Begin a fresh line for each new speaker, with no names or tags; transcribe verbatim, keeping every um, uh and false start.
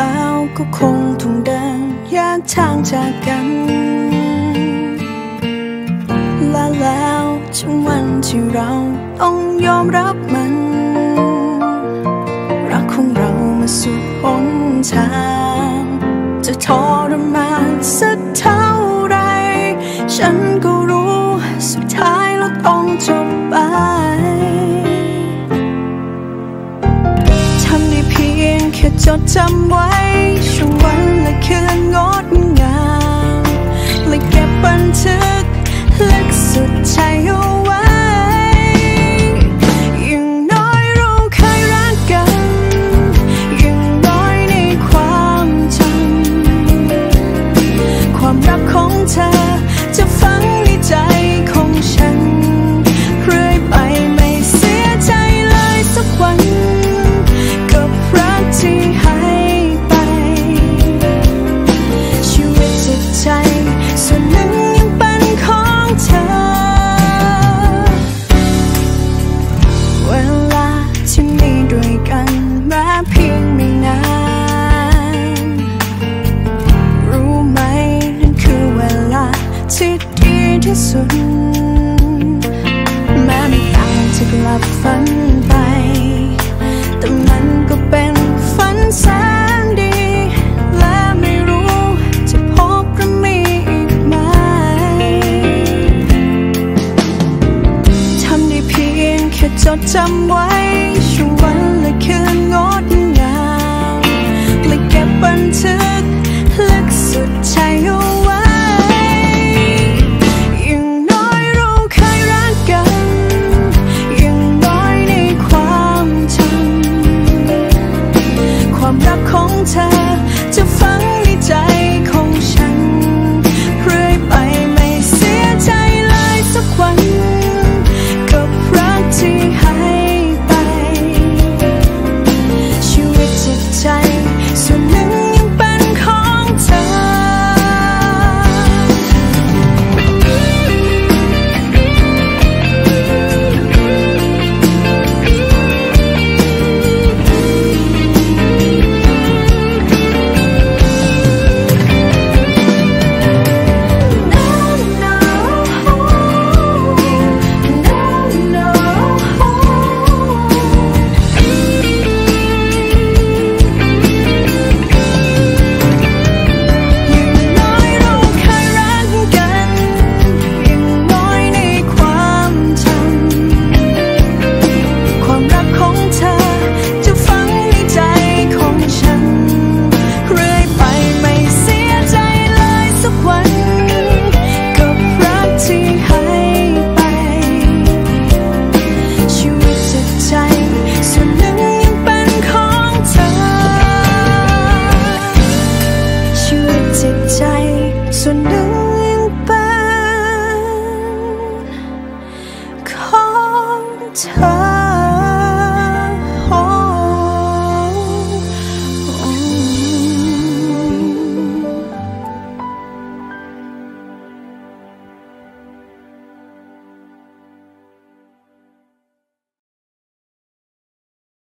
แล้วก็คงต้องเดินแยกทางจากกันและแล้วถึงวันที่เราต้องยอมรับมันรักของเรามาสู่หนทางจะทรมานสักเท่าไรฉันก็รู้สุดท้ายเราต้องจบไปทำได้เพียงแค่จดจำไว้ช่วงวันและคืนงดงามและเก็บบันทึกลึกสุดใจเอาไว้อย่างน้อยเราเคยรักกันอย่างน้อยในความจำความรักของเธอจะฝังในใจของฉันเรื่อยไปไม่เสียใจเลยสักวันกับรักที่ให้ไปชีวิตจิตใจส่วนหนึ่งยังเป็นของเธอเวลาที่มีด้วยกันแม้เพียงไม่นานรู้ไหมนั่นคือเวลาที่ดีที่สุดแม้ไม่ต่างจะกลับฝันไปแต่มันก็เป็นฝันแสนดีและไม่รู้จะพบหรือมีอีกไหมทำได้เพียงแค่จดจำไว้ช่วงวันและคืนงดงามและเก็บบันทึกลึกสุดใจเอาไว้อย่างน้อยเราเคยรักกันอย่างน้อยในความจำความรักของเธอ